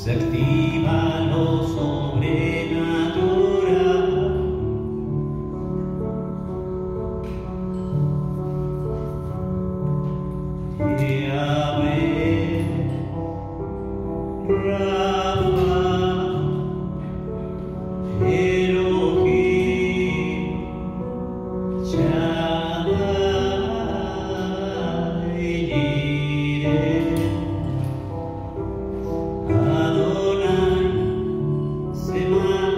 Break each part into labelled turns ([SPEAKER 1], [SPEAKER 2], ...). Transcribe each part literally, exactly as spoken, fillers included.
[SPEAKER 1] se activa lo sobrenatural. Yahweh, Rafa, Elohim, Shaddai, Jireh, Adonai, Sema.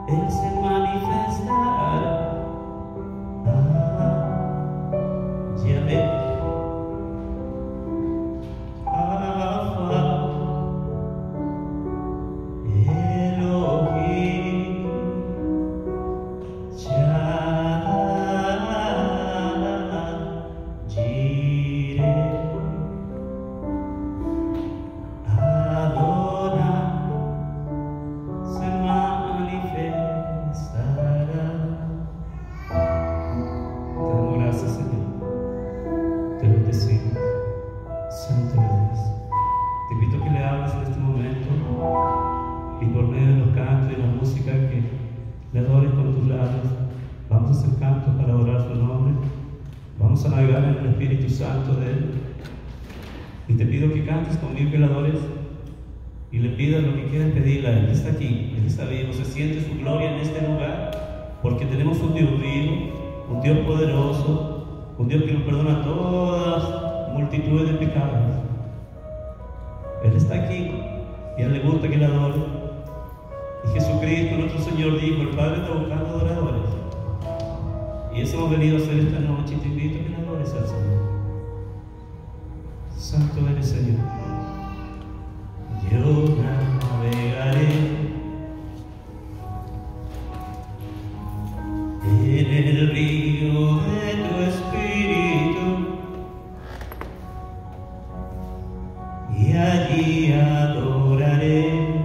[SPEAKER 1] Él se manifestará. Ah, Yahvé, Alfa, Elohim, Shaddai, Jireh, Adonai, se manifestará. Te damos gracias, Señor. Te bendecimos. Santo eres. Te invito a que le hables en este momento y por medio de los cantos y la música que le adores con tus labios. Vamos a hacer cantos para adorar su nombre. Vamos a navegar en el Espíritu Santo de Él. Y te pido que cantes conmigo, que le adores y le pidas lo que quieras pedirle a Él. Él está aquí, Él está vivo, se siente su gloria en este lugar, porque tenemos un Dios vivo, un Dios poderoso, un Dios que nos perdona todas multitudes de pecados. Él está aquí y a Él le gusta que le adore. Y Jesucristo, nuestro Señor, dijo: el Padre está buscando adoradores. Y eso hemos venido a hacer esta noche, y te invito a que le adores al Señor. Santo eres, Señor. Yo navegaré en el río de tu Espíritu y allí adoraré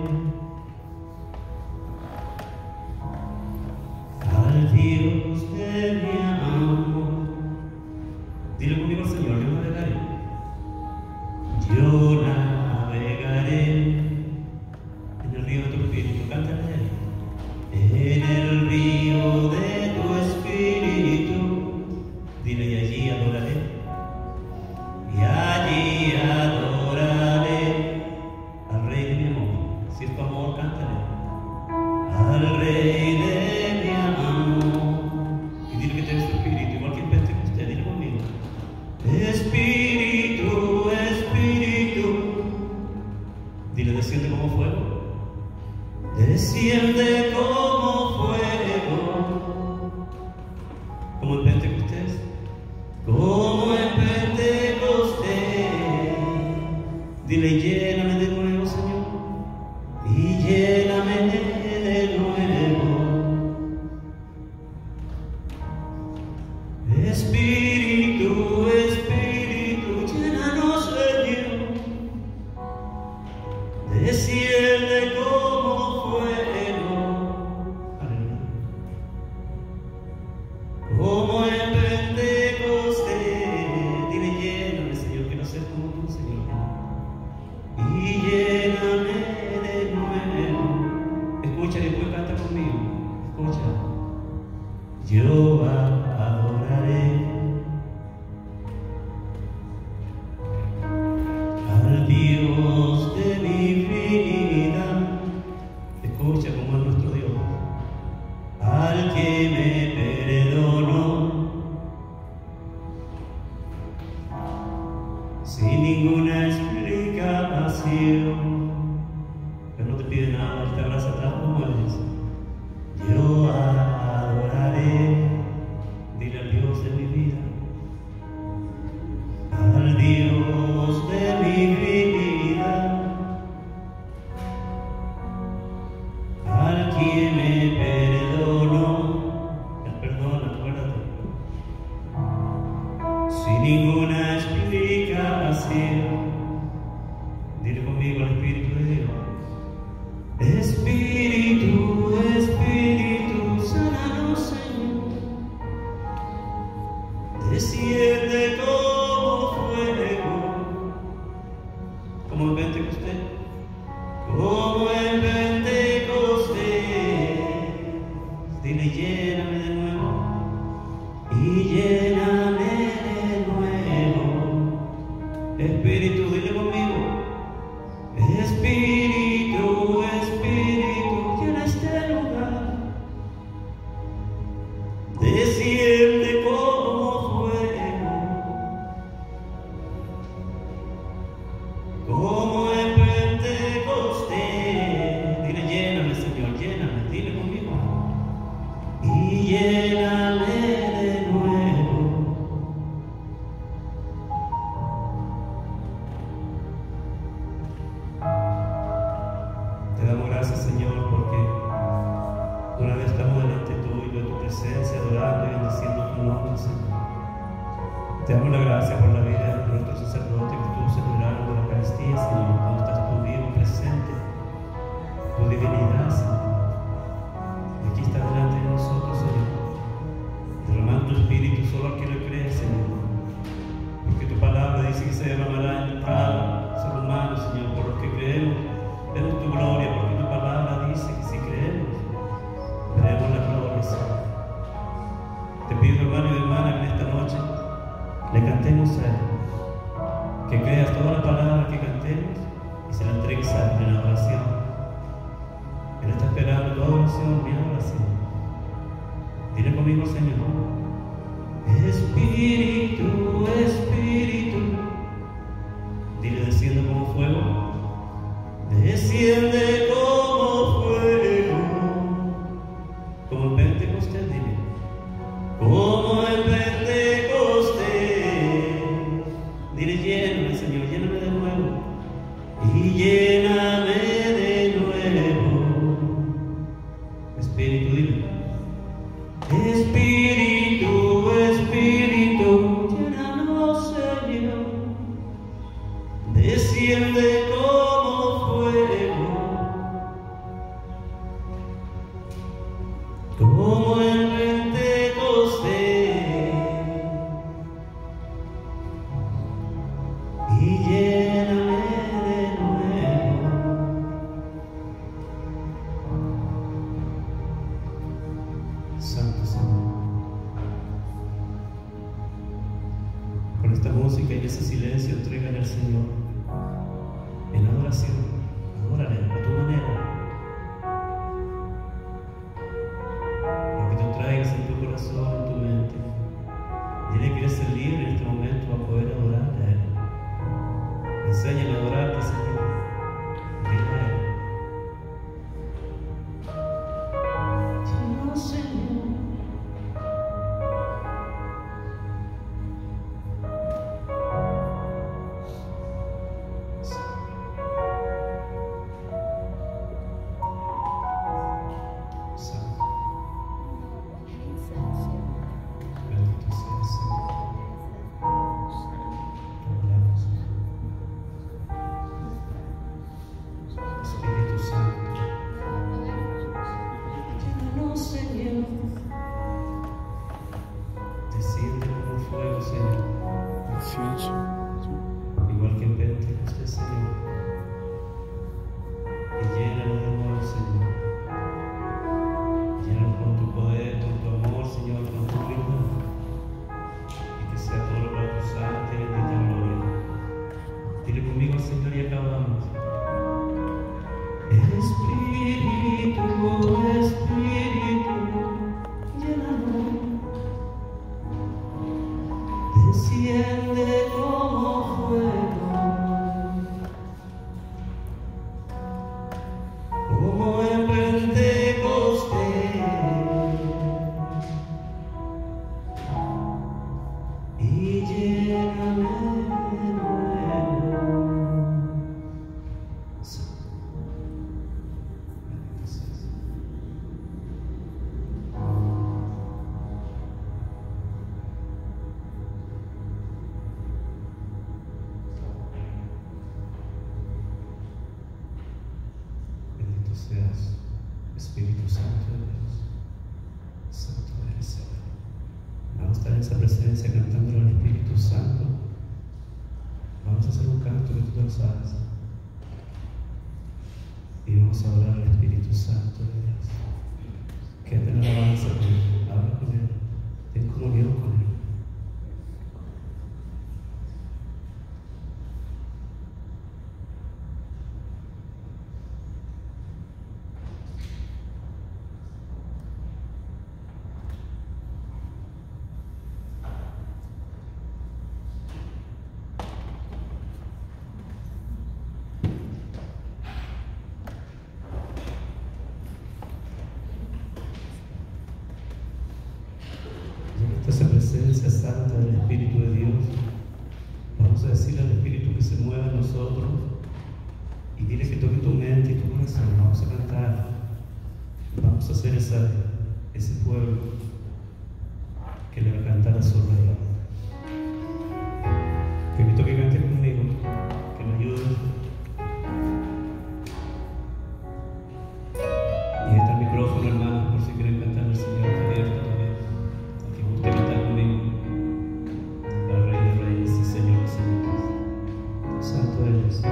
[SPEAKER 1] al Dios de mi amor. Dile conmigo al Señor: yo navegaré. Yo navegaré en el río de tu Espíritu. Cántale a Él. En el río de tu Espíritu. Dile: y allí adoraré. Y allí adoraré al Rey de mi amor. Si es tu amor, cántale. Al Rey de mi amor. Y dile que tienes tu Espíritu, igual que el Pentecostés. Dile conmigo: Espíritu, Espíritu. Dile: desciende como fuego. Desciende como fuego. Como el Pentecostés. Como el Pentecostés. Dile: lléname de nuevo, Señor. Y lléname de nuevo. Espíritu, Espíritu, llénanos, Señor. Desciende como fuego. Aleluya. Como en Pentecostés. Dile: lléname, Señor, quiero ser como tú, Señor. Y lléname de nuevo. Escucha y después canta conmigo. Escucha. Yo adoraré al Dios de mi vida. Escucha cómo es nuestro Dios. Al que me perdonó sin ninguna explicación. Él no te pide nada, Él te abraza tal como eres. Yo adoraré. Dile al Dios de mi vida. Al Dios de mi vida. Al quien me perdonó. Él perdona, acuérdate. Sin ninguna explicación. Dile conmigo: al Espíritu de Dios. Espíritu, Espíritu, sánanos, Señor. Desciende como fuego. Como el Pentecostés. Como el Pentecostés. Dile: lléname de nuevo. Y lléname de nuevo. Espíritu, dile conmigo: Espíritu, Espíritu, llena este lugar. Desciende como fuego. Como en Pentecostés. Dile: lléname, Señor, lléname. Dile conmigo. lléname de nuevo. Te damos gracias, Señor, porque una vez estamos delante tuyo, de tu presencia, adorando y bendiciendo tu nombre, Señor. Te damos la gracia por la vida de nuestro sacerdote que estuvo celebrando la Eucaristía, Señor, donde estás tú vivo, presente, tu divinidad, Señor. Y aquí está delante de nosotros, Señor, derramando tu Espíritu solo al que le cree, Señor. Porque tu palabra dice que se derramará en cada ser humano, Señor, por los que creemos. Vemos tu gloria, porque tu palabra dice que si creemos, veremos la gloria, Señor. Te pido, hermano y hermana, que en esta noche le cantemos a Él, que creas toda la palabra que cantemos y se la entregues a Él en la oración. Él está esperando tu adoración, mi adoración. Dile conmigo, Señor: Espíritu, Espíritu. Dile: desciende como fuego, desciende como fuego, como en Pentecostés. Dile: como en Pentecostés. Dile: lléname, Señor, lléname de nuevo. Y lléname de nuevo. Espíritu, dile: Espíritu, Espíritu, llénanos, Señor. Desciende como fuego, como en Pentecostés. Y lléname de nuevo. Santo Señor, con esta música y ese silencio, entrégale al Señor en adoración. Adórale a tu manera. Lo que tú traigas en tu corazón, en tu mente. Dile que eres ser libre en este momento para poder adorarle a Él. Enséñale a adorarte, Señor. Dile a Él: Señor, Señor. Bendito sea, Señor. Espíritu Santo, llénanos, Señor. Desciende como fuego, Señor. Igual que en Pentecostés, Señor. Y llénalo de nuevo, Señor. Llénalo con tu poder, con tu amor, Señor, con tu vida. Y que sea todo para tu santa y bendita gloria. Dile conmigo, Señor, y acabamos. Espíritu, Espíritu, llénanos. Desciende como fuego, como en Pentecostés. Y lléname de nuevo. Bendito seas, Espíritu Santo de Dios. Santo eres, Señor. Vamos a estar en esa presencia cantando al Espíritu Santo. Vamos a hacer un canto que tú lo sabes. Y vamos a hablar al Espíritu Santo de Dios. Quédate en la alabanza con Él. Habla con Él. Ten comunión con Él. Vamos a decirle al Espíritu que se mueva en nosotros y dile que toque tu mente y tu corazón. Vamos a cantar, vamos a hacer esa, ese pueblo que le va a cantar a su rey. Te invito a que cante conmigo, que me ayude. Y está el micrófono, hermanos, por si quieren cantar al Señor, está abierto también. A quien guste cantar conmigo, al Rey de Reyes y Señor de Señores. Santo eres.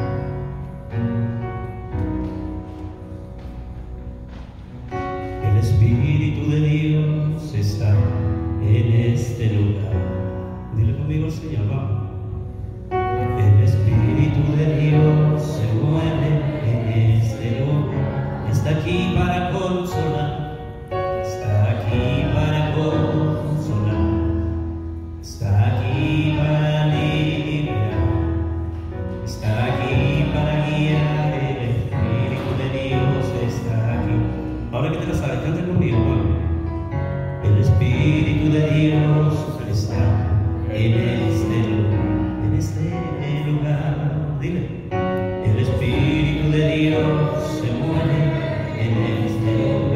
[SPEAKER 1] El Espíritu de Dios está en este lugar. Dile conmigo al Señor, vamos. El Espíritu de Dios se mueve en este lugar. Está aquí para consolar, está aquí para consolar, está aquí para liberar, está aquí para guiar. El Espíritu de Dios está aquí. Ahora que te la sabes, canta conmigo, hermano. El Espíritu de Dios está en este lugar, en este lugar. Dile, el Espíritu de Dios se mueve en este lugar.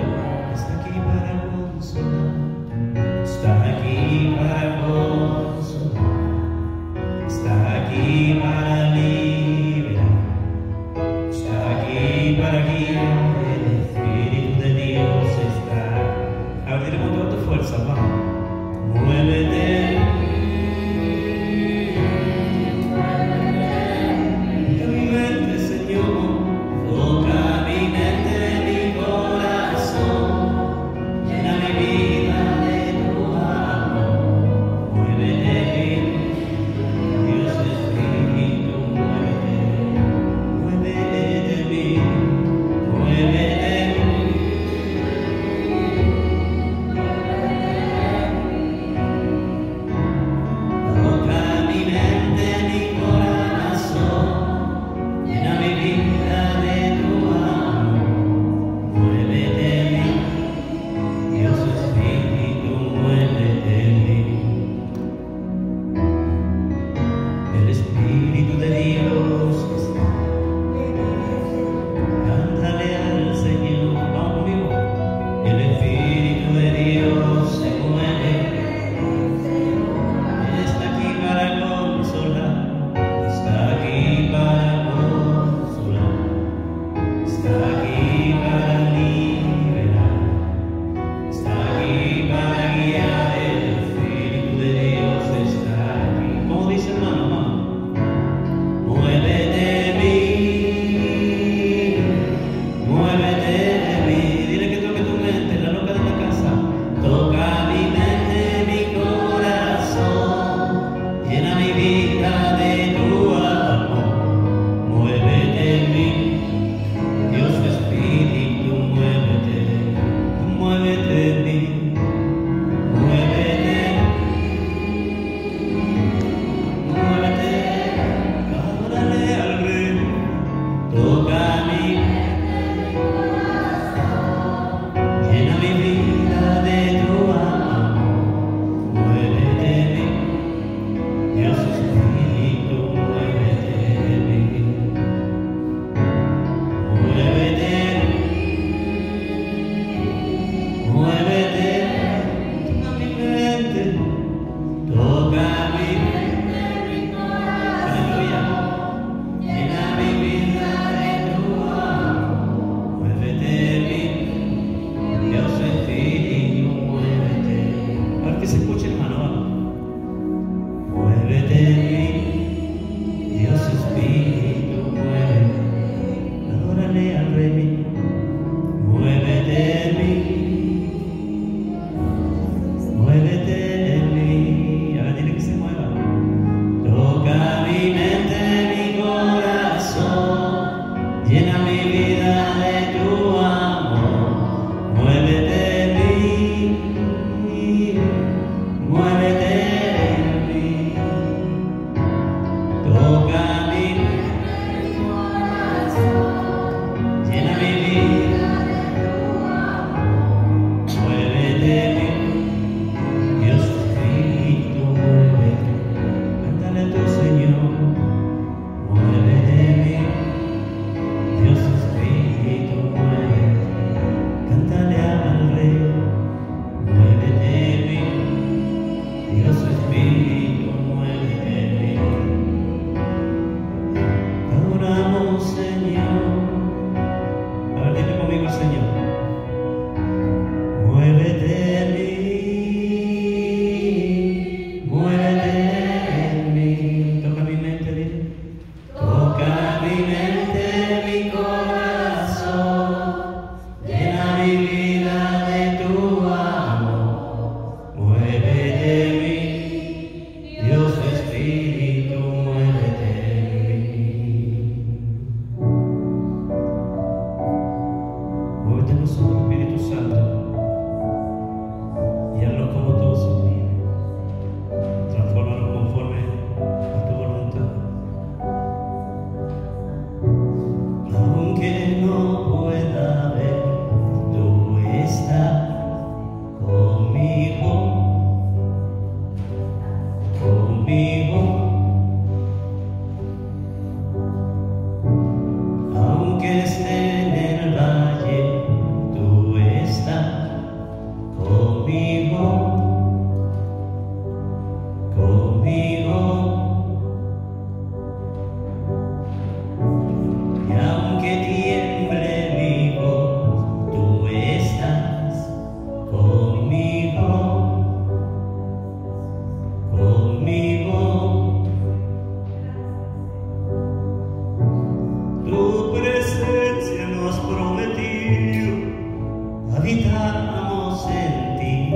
[SPEAKER 1] habitamos en ti,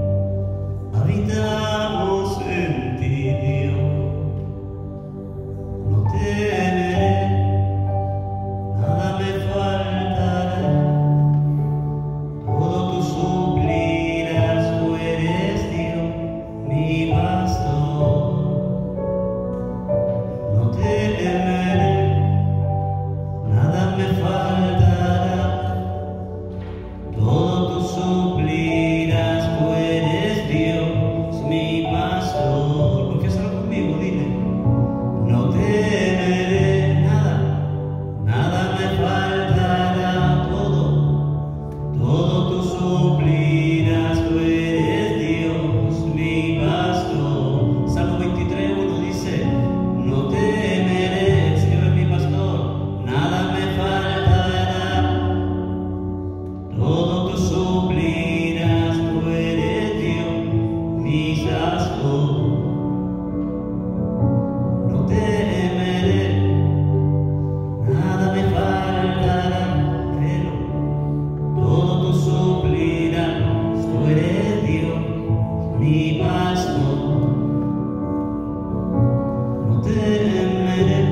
[SPEAKER 1] habitamos en ti, Dios. No temeré, nada me faltará, todo tú suplirás, tú eres Dios, mi pastor. No temeré, nada me faltará, todo tú suplirás, tú eres Dios, mi pastor. Confiésalo conmigo, dile. No temeré nada, nada me faltará, todo, todo tú suplirás, tú eres Dios, mi pastor. Salmo veintitrés, uno dice, no temeré, el Señor es mi pastor, nada me faltará, todo tú suplirás, tú eres Dios, mi pastor. No temeré, nada me faltará, pero todo tú suplirás, tú eres Dios, mi pastor. No temeré,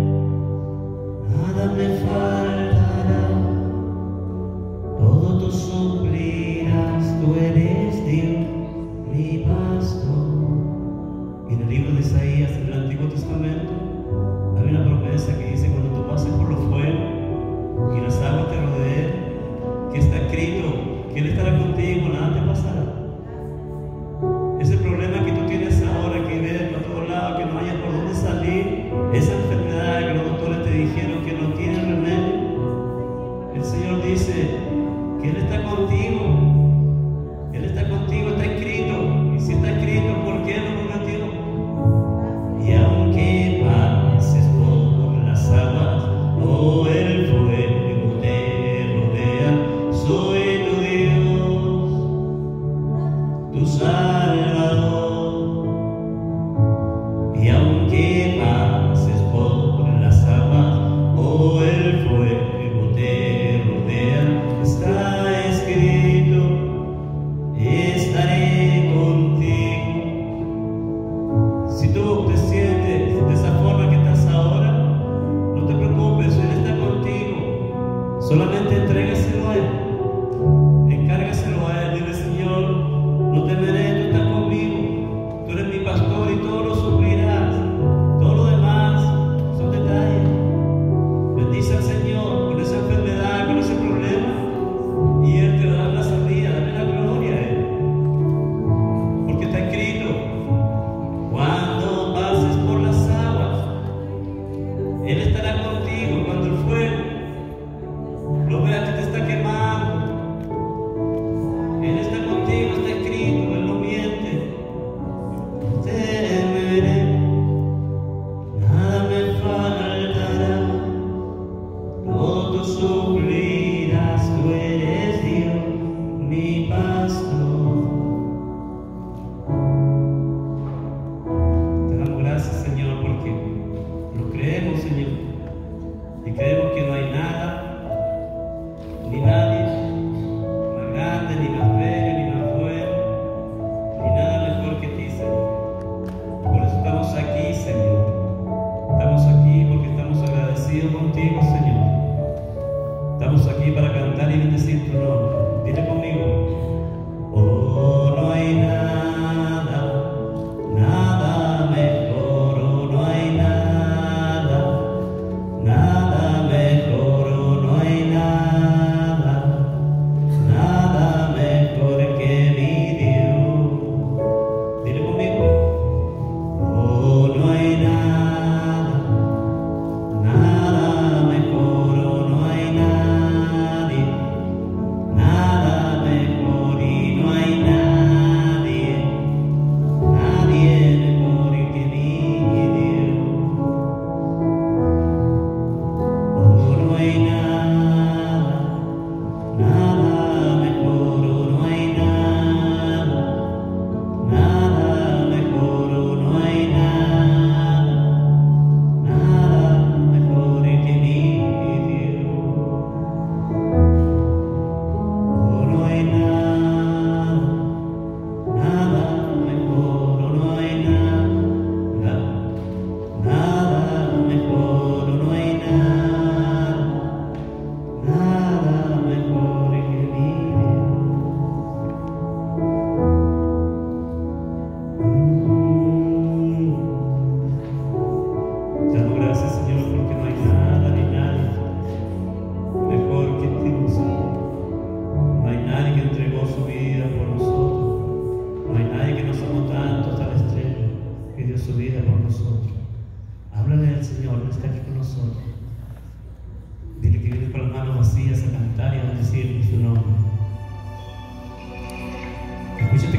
[SPEAKER 1] nada me faltará, todo tú suplirás, tú eres Dios, mi pastor. Y en el libro de Isaías, en el Antiguo Testamento, hay una promesa que dice: cuando tú pases por los fuegos y las aguas te rodeen, que está escrito que Él estará contigo, nada te pasará. Ese problema que tú tienes ahora, que ves por todos lados, que no hayas por dónde salir, esa enfermedad que los doctores te dijeron que no tiene remedio, el Señor dice que Él está contigo. Él está contigo, está escrito. Y si está escrito, ¿por qué no prometió? Y aunque pases por las aguas o el fuego te rodea, soy tu Dios, tu Salvador. Y aunque pases por las aguas o el fuego te rodea, está escrito, estaré contigo. Si tú te sientes de esa forma que estás ahora, no te preocupes, Él está contigo. Solamente entrégaselo a Él, encárgaselo a Él. Dile: Señor, no temeré, tú estás conmigo, tú eres mi pastor y todo lo suplirás. Todo lo demás son detalles. Bendice al Señor con esa enfermedad, con ese problema, y Él te va a dar la salida. Dale la gloria a Él, porque está escrito: cuando pases por las aguas, Él estará contigo. Cuando el fuego lo veas que te está quemando, Él está contigo, está escrito, Él no miente. No temeré, nada me faltará, todo tú suplirás, tú eres Dios, mi pastor. Te damos gracias, Señor, porque lo creemos, Señor, y creemos que no hay nada ni nadie más grande, ni más bello, ni más bueno, ni nada mejor que ti, Señor. Por eso estamos aquí, Señor. Estamos aquí porque estamos agradecidos contigo, Señor. Estamos aquí para cantar y bendecir tu nombre. Dile conmigo: oh, no hay nada, nada mejor, oh, no hay nada, nada mejor, oh, no hay nada, nada mejor.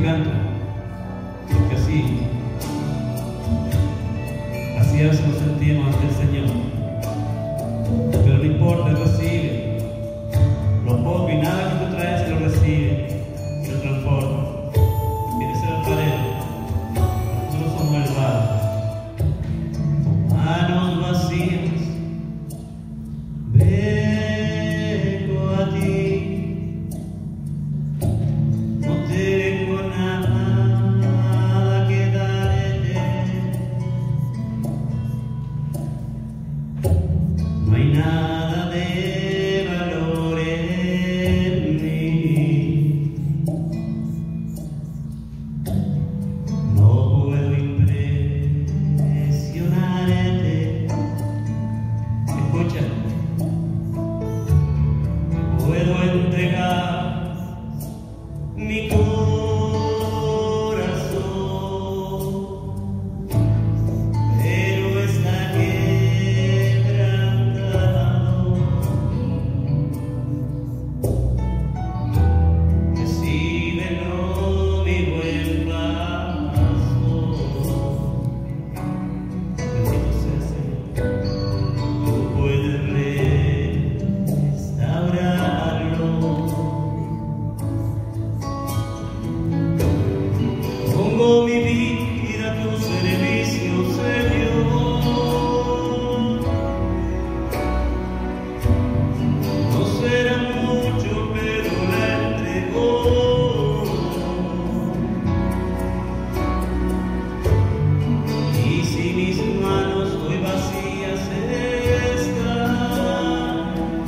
[SPEAKER 1] canto, porque así, así a veces nos sentimos ante el Señor. Pero no importa, Él recibe lo poco y nada que tú traes, Él lo recibe y lo transforma. Quiere ser alfarero, nosotros somos el barro. Manos vacías, vengo a ti, no tengo nada que darte, no hay nada de valor en mí, no puedo impresionarte. Escucha, puedo entregar mi corazón, pero está quebrantado. Recíbelo, mi buen pastor. Bendito sea el Señor. Tú puedes restaurarlo. Pongo mi vida a tu servicio, Señor. No será mucho, pero la entrego. Y si mis manos hoy vacías están,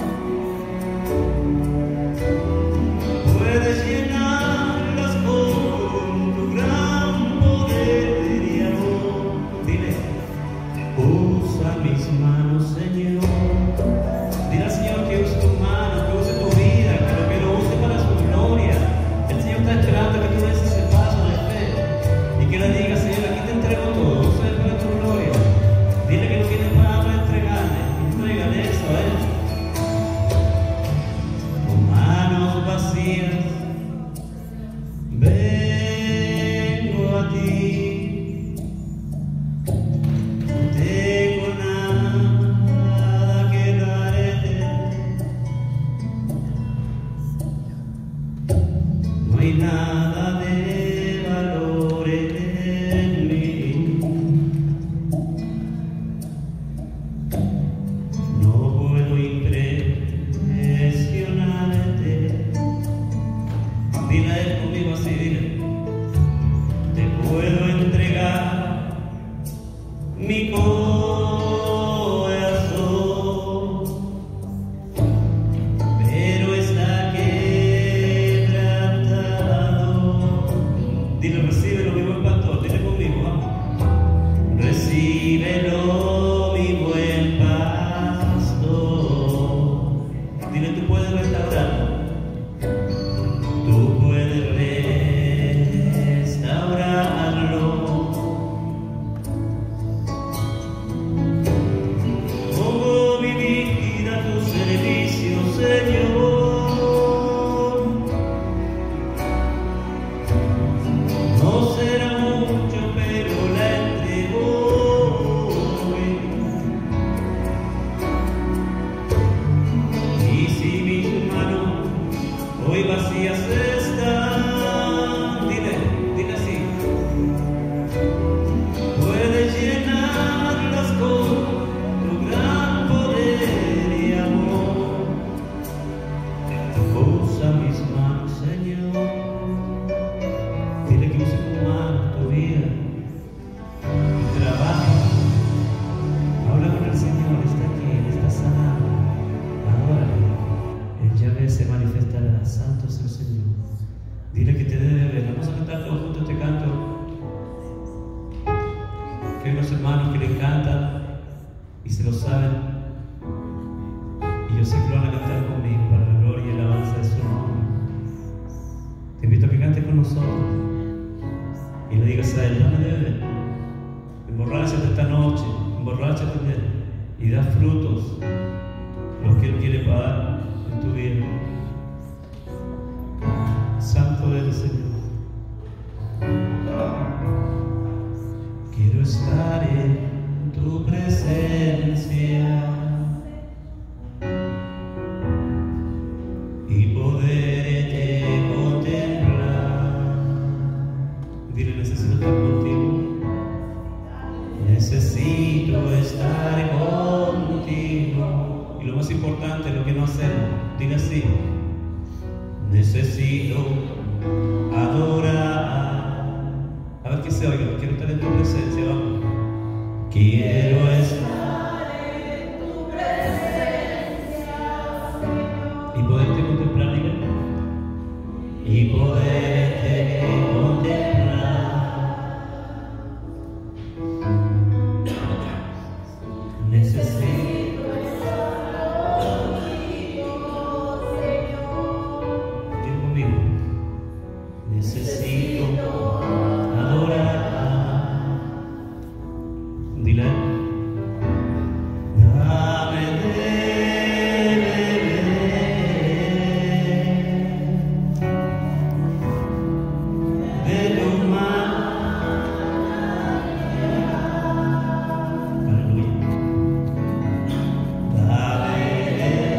[SPEAKER 1] puedes llenarlas con tu gran poder y amor. Dile, usa mis manos, Señor. Dile al Señor que use tus manos, que use tu vida, pero que lo use para su gloria. El Señor está esperando que tú des ese paso de fe y que le digas, Señor, aquí te entrego todo, usa para tu gloria. Dile que no tienes nada para entregarle, entrégale eso a Él. Con manos vacías, vengo a ti, no tengo nada que darte, no hay nada de valor en mí, no puedo impresionarte. Dile a Él conmigo así, dile, te puedo entregar mi corazón, pero está quebrantado. Dile, recíbelo, mi buen pastor, dile conmigo, vamos. Recíbelo, mi buen pastor. Dile, tú puedes restaurarlo. Tú puedes restaurarlo. Pongo mi vida a tu servicio, Señor. No será mucho, pero la entrego hoy. Y si mis manos hoy vacías están, dile, dile así, puedes llenarlas con tu gran poder y amor. Usa mis manos, Señor. Dile que use tu mano, tu vida, tu trabajo. Habla con el Señor, está aquí, está sanado. Adórale. Él ya ve, se manifestará. Santo es el Señor. Dile que te debe ver. Vamos a cantar todos juntos este canto. Que hay unos hermanos que le encantan y se lo saben. Y yo sé que lo van a cantar conmigo para la gloria y la alabanza de su nombre. Te invito a que cantes con nosotros y le digas a Él, dame de beber. Emborráchate esta noche, emborráchate de Él y da frutos, los que Él quiere pagar en tu vida. Santo es el Señor. estar en tu presencia y poderte contemplar. Dile, necesito estar contigo. Necesito estar contigo. Y lo más importante, lo que no hacemos, dile así: necesito adorar. A ver qué se oiga. Quiero estar en tu presencia, vamos. Quiero estar en tu presencia y poderte contemplar, dile. Y poderte contemplar. Necesito estar contigo, Señor. Dile conmigo. Necesito adorar. Dile. Dame de beber de tu mano. Aleluya. Dame de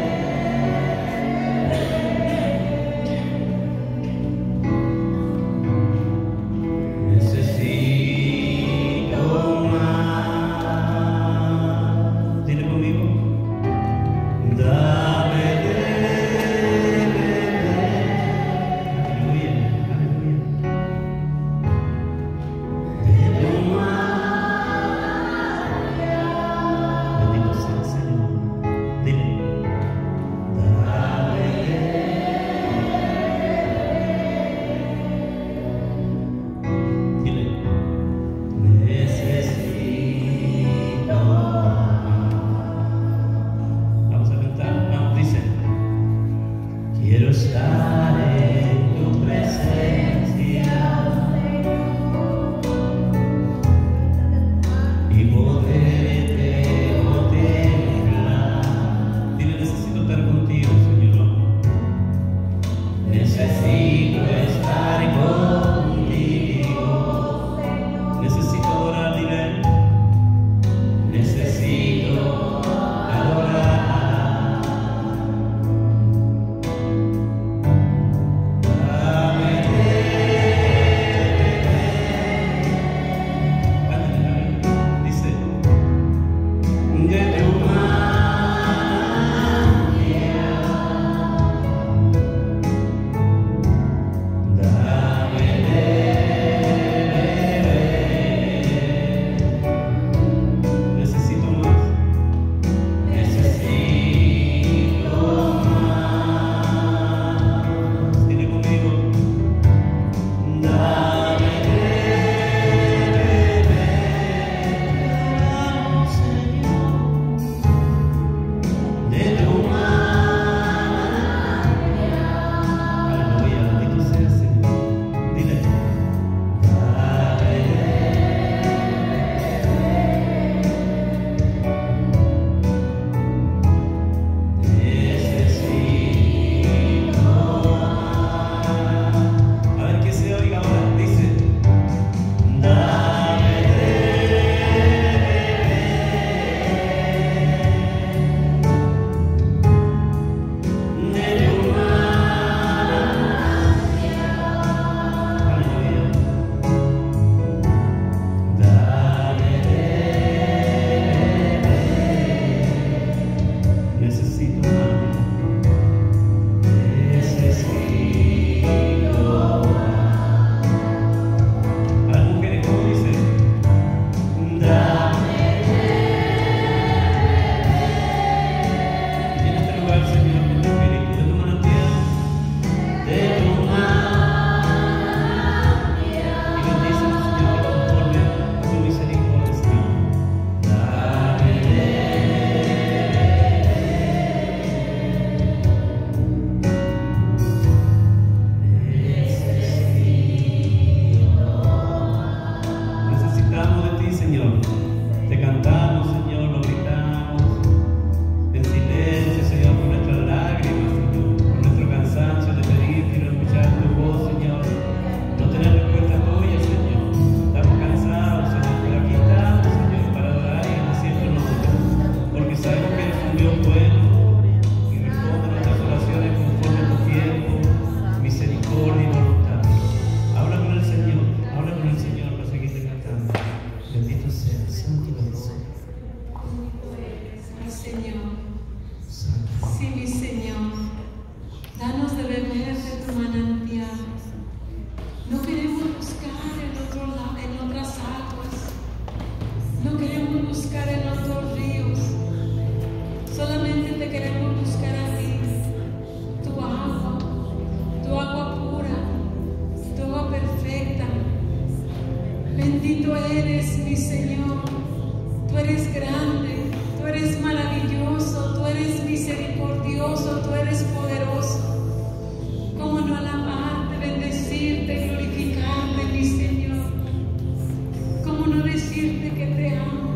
[SPEAKER 2] Bendito eres, mi Señor. Tú eres grande, tú eres maravilloso, tú eres misericordioso, tú eres poderoso. ¿Cómo no alabarte, bendecirte, glorificarte, mi Señor? ¿Cómo no decirte que te amo?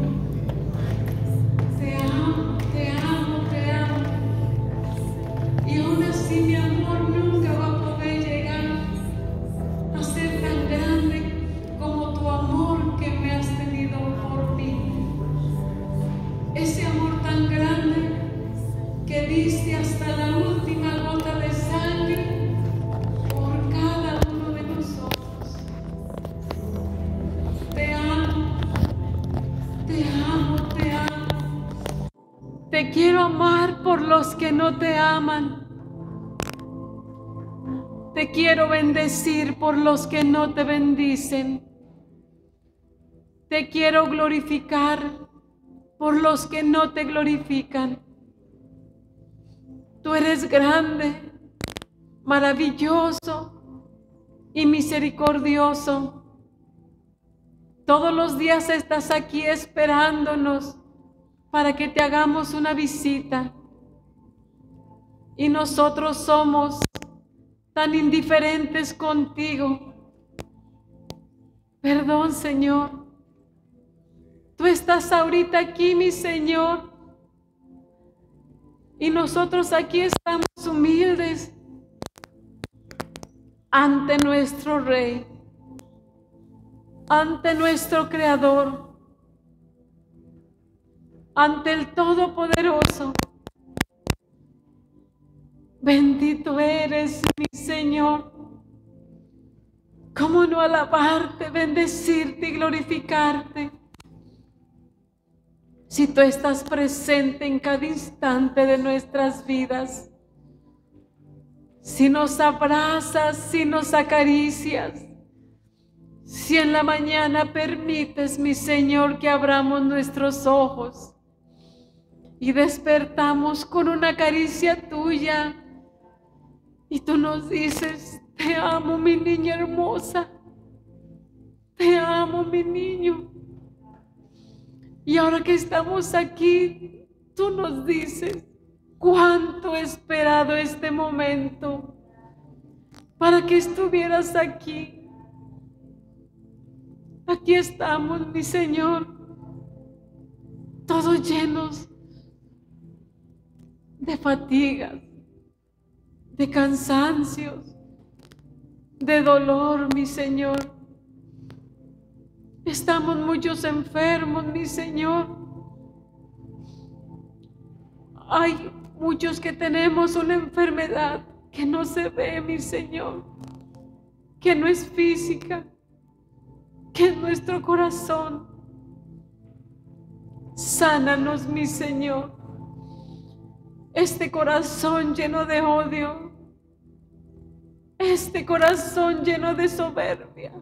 [SPEAKER 2] Te amo, te amo, te amo. Y aún así mi amor nunca va a poder llegar a ser tan grande como tu amor que me has tenido por mí. Ese amor tan grande que diste hasta la última gota de sangre por cada uno de nosotros. Te amo, te amo, te amo. Te quiero amar por los que no te aman. Te quiero bendecir por los que no te bendicen. Te quiero glorificar por los que no te glorifican. Tú eres grande, maravilloso y misericordioso. Todos los días estás aquí esperándonos para que te hagamos una visita. Y nosotros somos tan indiferentes contigo. Perdón, Señor. Tú estás ahorita aquí, mi Señor. Y nosotros aquí estamos humildes ante nuestro Rey, ante nuestro Creador, ante el Todopoderoso. Bendito eres, mi Señor. ¿Cómo no alabarte, bendecirte y glorificarte? Si tú estás presente en cada instante de nuestras vidas, si nos abrazas, si nos acaricias, si en la mañana permites, mi Señor, que abramos nuestros ojos y despertamos con una caricia tuya, y tú nos dices: te amo, mi niña hermosa, te amo, mi niño. Y ahora que estamos aquí, tú nos dices: cuánto he esperado este momento para que estuvieras aquí. Aquí estamos, mi Señor, todos llenos de fatigas, de cansancios, de dolor, mi Señor. Estamos muchos enfermos, mi Señor. Hay muchos que tenemos una enfermedad que no se ve, mi Señor, que no es física, que es nuestro corazón. Sánanos, mi Señor. Este corazón lleno de odio, este corazón lleno de soberbia,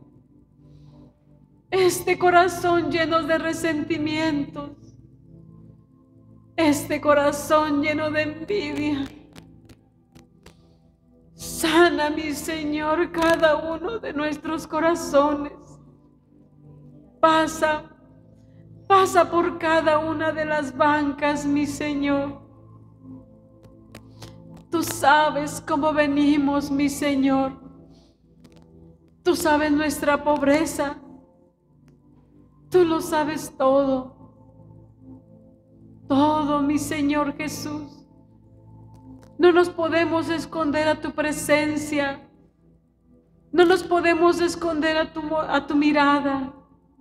[SPEAKER 2] este corazón lleno de resentimientos, este corazón lleno de envidia. Sana, mi Señor, cada uno de nuestros corazones. Pasa, pasa por cada una de las bancas, mi Señor. Tú sabes cómo venimos, mi Señor. Tú sabes nuestra pobreza. Tú lo sabes todo. Todo, mi Señor Jesús. No nos podemos esconder a tu presencia. No nos podemos esconder a tu, a tu mirada.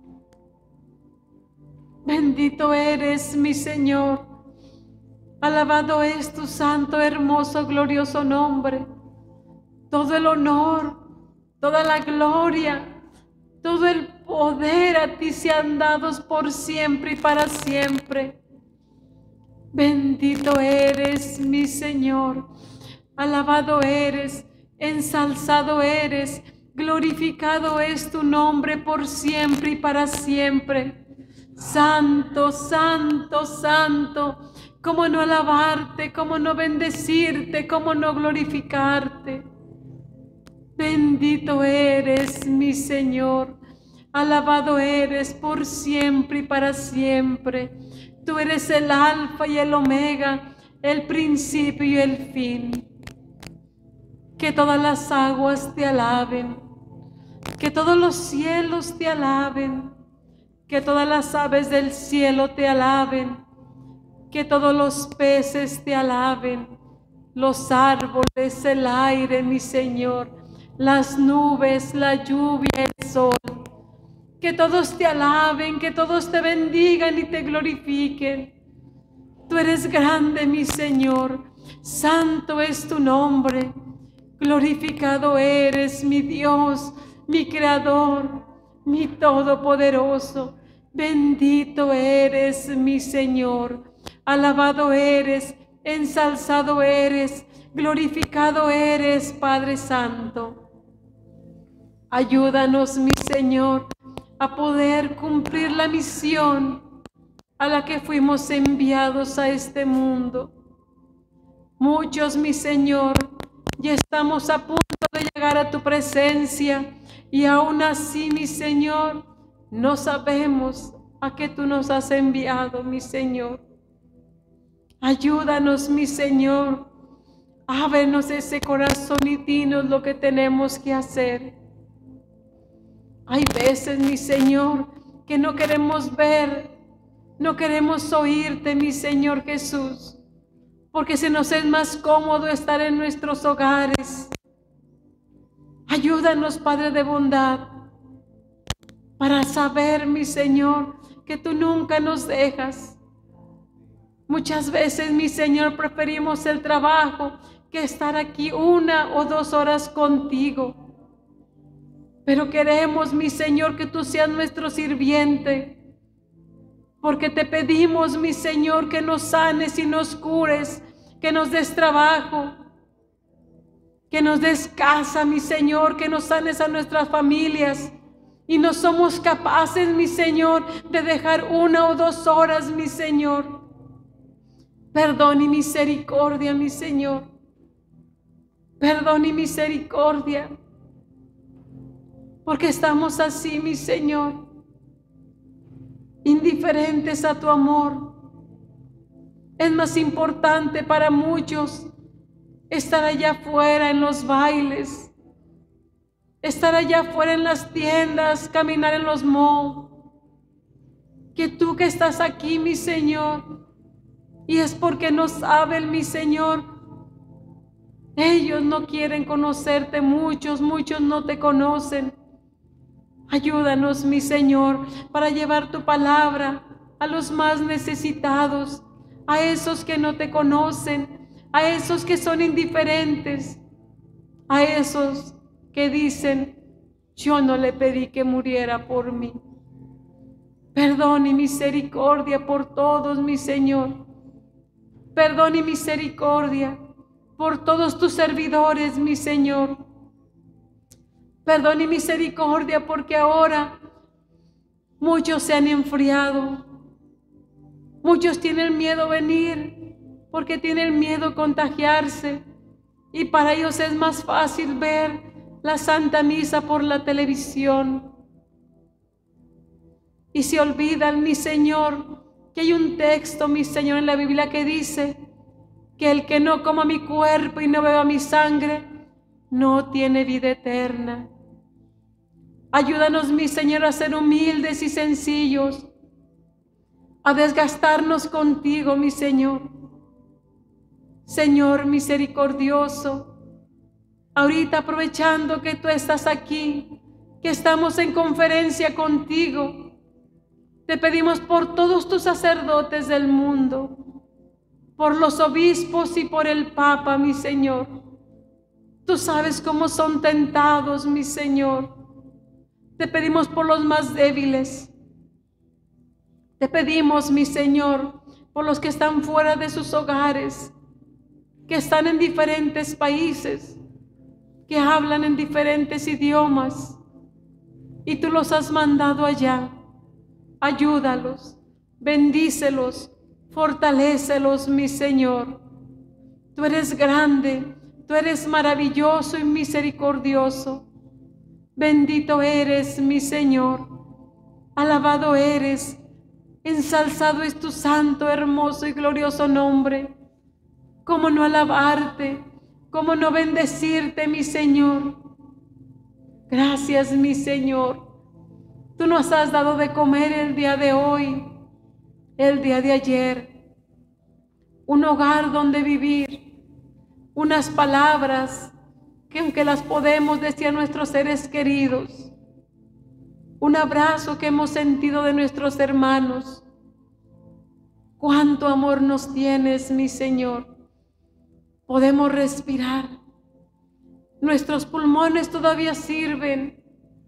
[SPEAKER 2] Bendito eres, mi Señor. Alabado es tu santo, hermoso, glorioso nombre. Todo el honor, toda la gloria, todo el poder a ti sean dados por siempre y para siempre. Bendito eres, mi Señor. Alabado eres, ensalzado eres, glorificado es tu nombre por siempre y para siempre. Santo, santo, santo. ¿Cómo no alabarte? ¿Cómo no bendecirte? ¿Cómo no glorificarte? Bendito eres, mi Señor. Alabado eres por siempre y para siempre. Tú eres el Alfa y el Omega, el principio y el fin. Que todas las aguas te alaben, que todos los cielos te alaben, que todas las aves del cielo te alaben, que todos los peces te alaben, los árboles, el aire, mi Señor, las nubes, la lluvia, el sol. Que todos te alaben, que todos te bendigan y te glorifiquen. Tú eres grande, mi Señor, santo es tu nombre. Glorificado eres, mi Dios, mi Creador, mi Todopoderoso. Bendito eres, mi Señor. Alabado eres, ensalzado eres, glorificado eres, Padre Santo. Ayúdanos, mi Señor, a poder cumplir la misión a la que fuimos enviados a este mundo. Muchos, mi Señor, ya estamos a punto de llegar a tu presencia y aún así, mi Señor, no sabemos a qué tú nos has enviado, mi Señor. Ayúdanos, mi Señor, ábrenos ese corazón y dinos lo que tenemos que hacer. Hay veces, mi Señor, que no queremos ver, no queremos oírte, mi Señor Jesús, porque se nos es más cómodo estar en nuestros hogares. Ayúdanos, Padre de bondad, para saber, mi Señor, que tú nunca nos dejas. Muchas veces, mi Señor, preferimos el trabajo que estar aquí una o dos horas contigo. Pero queremos, mi Señor, que tú seas nuestro sirviente, porque te pedimos, mi Señor, que nos sanes y nos cures, que nos des trabajo, que nos des casa, mi Señor, que nos sanes a nuestras familias. Y no somos capaces, mi Señor, de dejar una o dos horas, mi Señor. Perdón y misericordia, mi Señor. Perdón y misericordia. Porque estamos así, mi Señor, indiferentes a tu amor. Es más importante para muchos estar allá afuera en los bailes, estar allá afuera en las tiendas, caminar en los malls, que tú que estás aquí, mi Señor. Y es porque no saben, mi Señor. Ellos no quieren conocerte, muchos, muchos no te conocen. Ayúdanos, mi Señor, para llevar tu palabra a los más necesitados, a esos que no te conocen, a esos que son indiferentes, a esos que dicen, yo no le pedí que muriera por mí. Perdón y misericordia por todos, mi Señor. Perdón y misericordia por todos tus servidores, mi Señor. Perdón y misericordia porque ahora muchos se han enfriado. Muchos tienen miedo a venir porque tienen miedo a contagiarse. Y para ellos es más fácil ver la Santa Misa por la televisión. Y se olvidan, mi Señor, que hay un texto, mi Señor, en la Biblia que dice que el que no coma mi cuerpo y no beba mi sangre no tiene vida eterna. Ayúdanos, mi Señor, a ser humildes y sencillos, a desgastarnos contigo, mi Señor. Señor misericordioso, ahorita aprovechando que tú estás aquí, que estamos en conferencia contigo, te pedimos por todos tus sacerdotes del mundo, por los obispos y por el Papa, mi Señor. Tú sabes cómo son tentados, mi Señor. Te pedimos por los más débiles. Te pedimos, mi Señor, por los que están fuera de sus hogares, que están en diferentes países, que hablan en diferentes idiomas, y tú los has mandado allá. Ayúdalos, bendícelos, fortalécelos, mi Señor. Tú eres grande, tú eres maravilloso y misericordioso. Bendito eres, mi Señor. Alabado eres, ensalzado es tu santo, hermoso y glorioso nombre. ¿Cómo no alabarte? ¿Cómo no bendecirte, mi Señor? Gracias, mi Señor. Tú nos has dado de comer el día de hoy, el día de ayer, un hogar donde vivir, unas palabras que aunque las podemos decir a nuestros seres queridos, un abrazo que hemos sentido de nuestros hermanos. Cuánto amor nos tienes, mi Señor. Podemos respirar. Nuestros pulmones todavía sirven.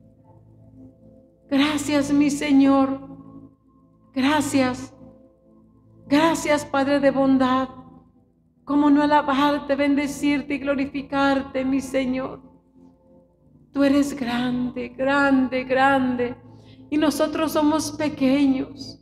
[SPEAKER 2] Gracias, mi Señor. Gracias. Gracias, Padre de bondad. ¿Cómo no alabarte, bendecirte y glorificarte, mi Señor? Tú eres grande, grande, grande, y nosotros somos pequeños.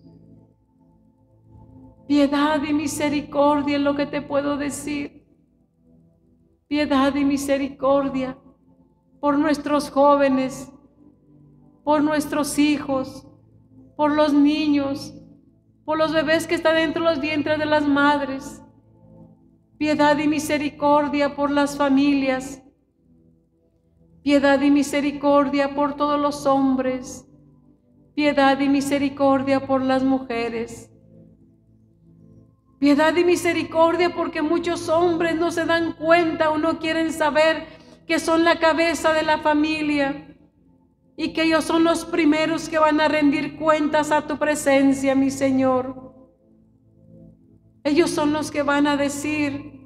[SPEAKER 2] Piedad y misericordia es lo que te puedo decir. Piedad y misericordia por nuestros jóvenes, por nuestros hijos, por los niños, por los bebés que están dentro de los vientres de las madres. Piedad y misericordia por las familias. Piedad y misericordia por todos los hombres. Piedad y misericordia por las mujeres. Piedad y misericordia porque muchos hombres no se dan cuenta o no quieren saber que son la cabeza de la familia y que ellos son los primeros que van a rendir cuentas a tu presencia, mi Señor. Ellos son los que van a decir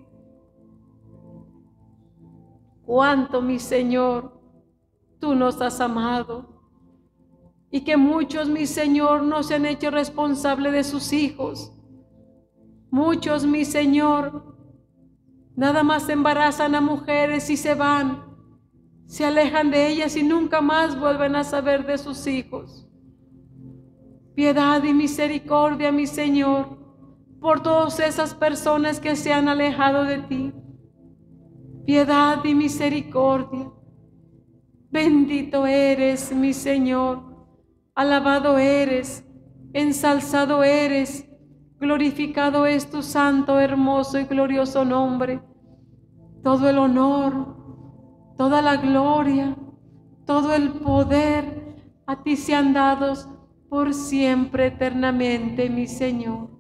[SPEAKER 2] cuánto, mi Señor, tú nos has amado, y que muchos, mi Señor, no se han hecho responsable de sus hijos. Muchos, mi Señor, nada más embarazan a mujeres y se van, se alejan de ellas y nunca más vuelven a saber de sus hijos. Piedad y misericordia, mi Señor, por todas esas personas que se han alejado de ti. Piedad y misericordia. Bendito eres, mi Señor. Alabado eres, ensalzado eres, glorificado es tu santo, hermoso y glorioso nombre. Todo el honor, toda la gloria, todo el poder a ti sean dados por siempre, eternamente, mi Señor.